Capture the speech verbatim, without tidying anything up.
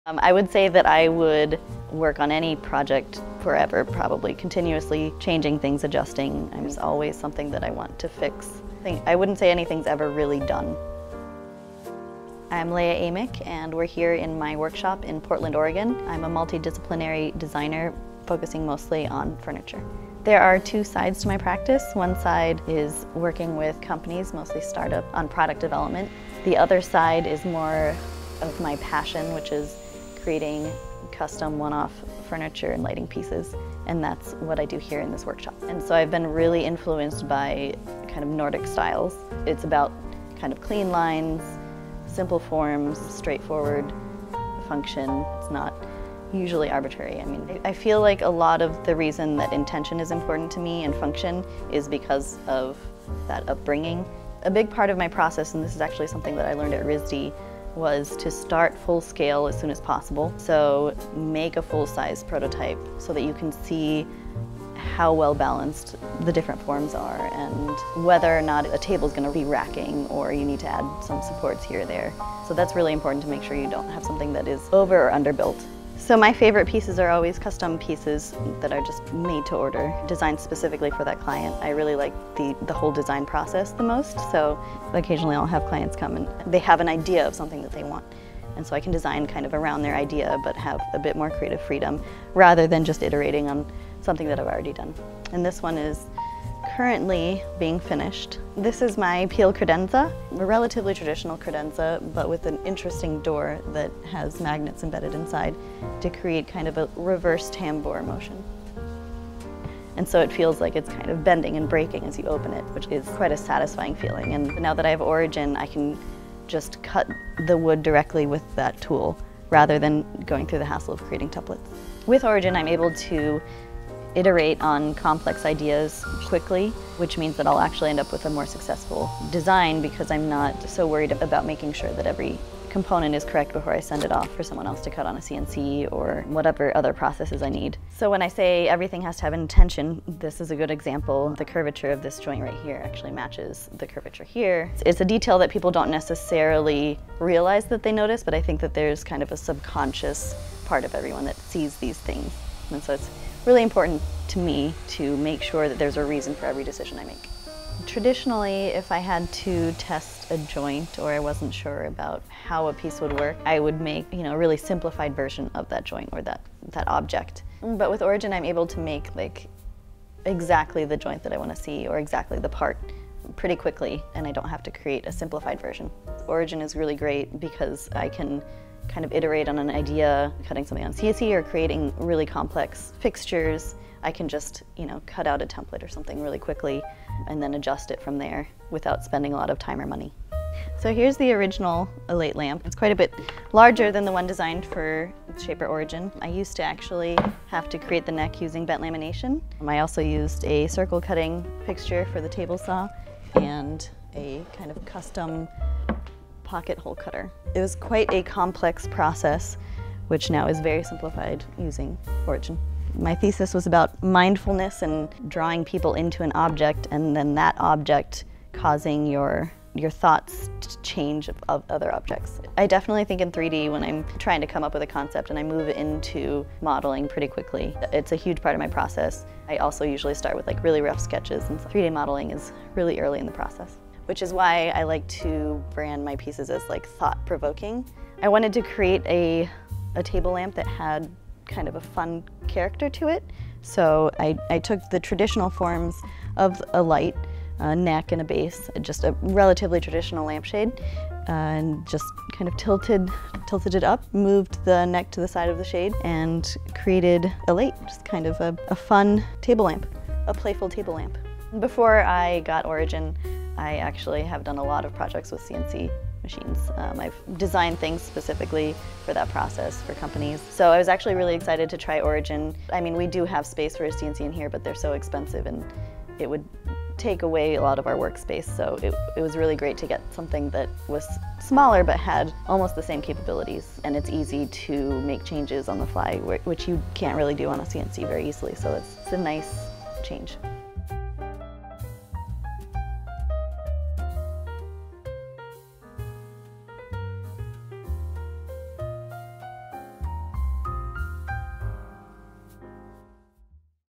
Um, I would say that I would work on any project forever, probably continuously changing things, adjusting. There's always something that I want to fix. I think I wouldn't say anything's ever really done. I'm Leah Amick, and we're here in my workshop in Portland, Oregon. I'm a multidisciplinary designer focusing mostly on furniture. There are two sides to my practice. One side is working with companies, mostly startup, on product development. The other side is more of my passion, which is creating custom one-off furniture and lighting pieces, and that's what I do here in this workshop. And so I've been really influenced by kind of Nordic styles. It's about kind of clean lines, simple forms, straightforward function. It's not usually arbitrary. I mean, I feel like a lot of the reason that intention is important to me and function is because of that upbringing. A big part of my process, and this is actually something that I learned at R I S D, was to start full scale as soon as possible. So make a full-size prototype so that you can see how well balanced the different forms are and whether or not a table is going to be racking or you need to add some supports here or there. So that's really important to make sure you don't have something that is over or underbuilt. So my favorite pieces are always custom pieces that are just made to order, designed specifically for that client. I really like the, the whole design process the most, so occasionally I'll have clients come and they have an idea of something that they want. And so I can design kind of around their idea but have a bit more creative freedom rather than just iterating on something that I've already done. And this one is currently being finished. This is my peel credenza, a relatively traditional credenza, but with an interesting door that has magnets embedded inside to create kind of a reverse tambour motion. And so it feels like it's kind of bending and breaking as you open it, which is quite a satisfying feeling. And now that I have Origin, I can just cut the wood directly with that tool rather than going through the hassle of creating templates. With Origin, I'm able to iterate on complex ideas quickly, which means that I'll actually end up with a more successful design because I'm not so worried about making sure that every component is correct before I send it off for someone else to cut on a C N C or whatever other processes I need. So when I say everything has to have an intention, this is a good example. The curvature of this joint right here actually matches the curvature here. It's a detail that people don't necessarily realize that they notice, but I think that there's kind of a subconscious part of everyone that sees these things. And so it's really important to me to make sure that there's a reason for every decision I make. Traditionally, if I had to test a joint or I wasn't sure about how a piece would work, I would make, you know, a really simplified version of that joint or that, that object. But with Origin, I'm able to make like exactly the joint that I want to see or exactly the part pretty quickly, and I don't have to create a simplified version. Origin is really great because I can kind of iterate on an idea, cutting something on C N C or creating really complex fixtures. I can just, you know, cut out a template or something really quickly and then adjust it from there without spending a lot of time or money. So here's the original Elate lamp. It's quite a bit larger than the one designed for ShaperOrigin. I used to actually have to create the neck using bent lamination. I also used a circle cutting fixture for the table saw and a kind of custom pocket hole cutter. It was quite a complex process, which now is very simplified using Origin. My thesis was about mindfulness and drawing people into an object, and then that object causing your your thoughts to change of, of other objects. I definitely think in three D when I'm trying to come up with a concept and I move into modeling pretty quickly. It's a huge part of my process. I also usually start with like really rough sketches, and so three D modeling is really early in the process, which is why I like to brand my pieces as like thought-provoking. I wanted to create a, a table lamp that had kind of a fun character to it. So I, I took the traditional forms of a light, a neck and a base, just a relatively traditional lampshade, uh, and just kind of tilted, tilted it up, moved the neck to the side of the shade, and created a light, just kind of a, a fun table lamp, a playful table lamp. Before I got Origin, I actually have done a lot of projects with C N C machines. Um, I've designed things specifically for that process for companies. So I was actually really excited to try Origin. I mean, we do have space for a C N C in here, but they're so expensive and it would take away a lot of our workspace. So it, it was really great to get something that was smaller but had almost the same capabilities. And it's easy to make changes on the fly, which you can't really do on a C N C very easily. So it's, it's a nice change.